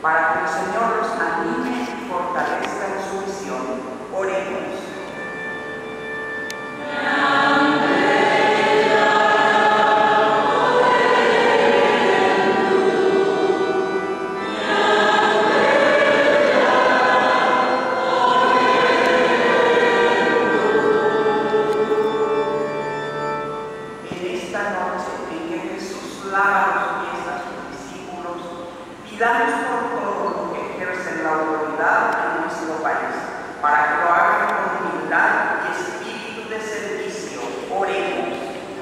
para que el Señor los anime y fortalezca en su misión. Oremos. Pidamos por todos los que ejercen la autoridad en nuestro país, para que lo hagan con humildad y espíritu de servicio. Oremos.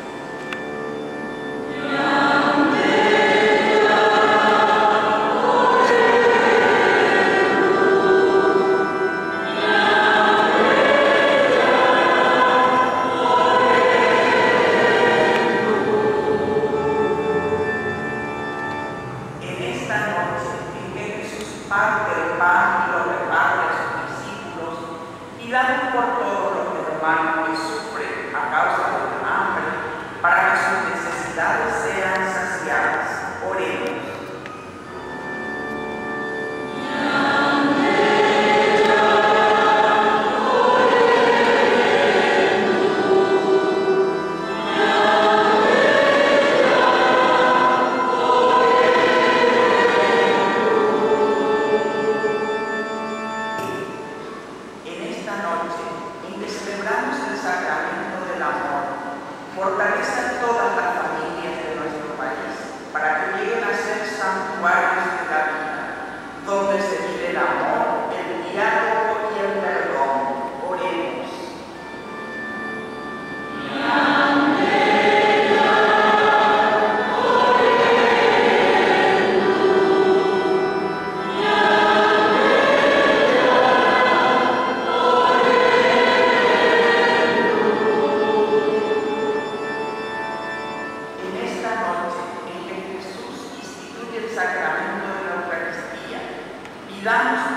Parte el pan y lo reparte a sus discípulos, pidamos por todos los hermanos que sufren a causa del hambre, para que sus necesidades sean saciadas. Oremos. Fortalece a todas las familias de nuestro país para que lleguen a ser santuarios de la vida, donde se vive el amor, el diálogo y el perdón. Oremos. Sacramento de la Eucaristía, pidamos